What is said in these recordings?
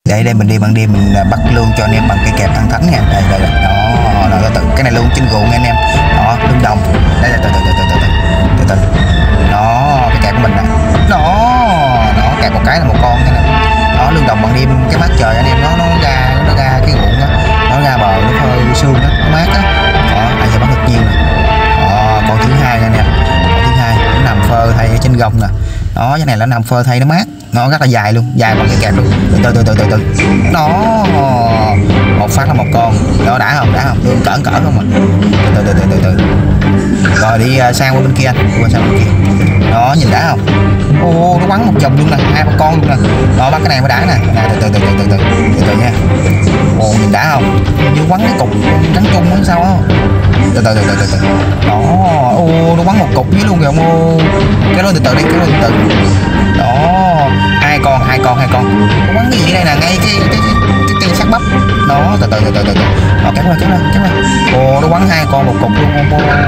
Đây mình đi ban đêm mình bắt lương cho anh em bằng cây kẹp thẳng thắn nha. Đây đó, rồi từ cái này luôn trên ruộng nha anh em. Đó, lương đồng. Đây là từ đó, cái kẹp của mình nè. Đó kẹp một cái là một con thế này. Đó, lương đồng ban đêm cái mát trời anh em, nó ra cái ruộng đó, nó ra bờ nó phơi sương đó, nó mát á. Đó, bây giờ bắt được nhiều nè. Đó, con thứ hai nha anh em. Con thứ hai nó nằm phơi thay ở trên gông nè. Đó, cái này nó nằm phơi thay nó mát, nó rất là dài luôn, dài bằng cái kẹp luôn. Từ đó, một phát là một con. Đó, đã không lương cỡ không mà. Từ rồi đi sang qua bên kia anh, qua sang bên kia. Đó, nhìn đã không? Ô, nó bắn một vòng luôn nè, 2 con luôn nè. Đó, bắt cái này mới đã nè. Từ nha. Ồ, nhìn đã không? Như quắn cái cục trắng trung hay sao á. Từ đó, ô, nó bắn một cục với luôn kìa ông. Ô, cái đó từ đi, cái đó từ đó, hai con nó bắn cái gì đây nè, ngay cái cây sát bắp. Đó, từ đó, kéo ra. Ồ, nó bắn 2 con một cục luôn.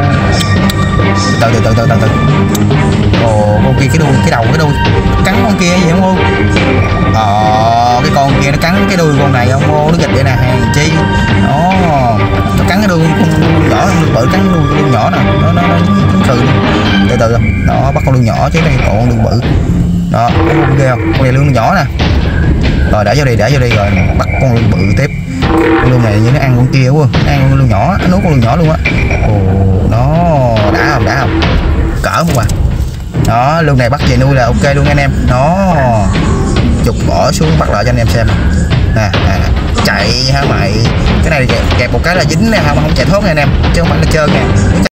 Từ ồ, con kia cái đầu cắn con kia vậy không? Cái con kia nó cắn cái đuôi con này không? Ô, nó gịch vậy nè, hàng chi đó, nó cắn cái đuôi con nhỏ, bự cắn cái đuôi con nhỏ nè, nó khừ. Từ đó, bắt con lươn nhỏ chứ đây còn lươn bự. Đó, con ghê không? Con này lươn nhỏ nè. Rồi để vô đi rồi bắt con lươn bự tiếp. Con lươn này như nó ăn con kia quá, nó ăn con lươn nhỏ, nó nuốt con lươn nhỏ luôn á. Ồ, nó đã không? Cỡ không à? Đó, lươn này bắt về nuôi là ok luôn anh em. Nó chụp bỏ xuống bắt lại cho anh em xem nè. Chạy hả mày? Cái này kẹp một cái là dính nè, không chạy thoát nha anh em, chứ không phải là trơn nè.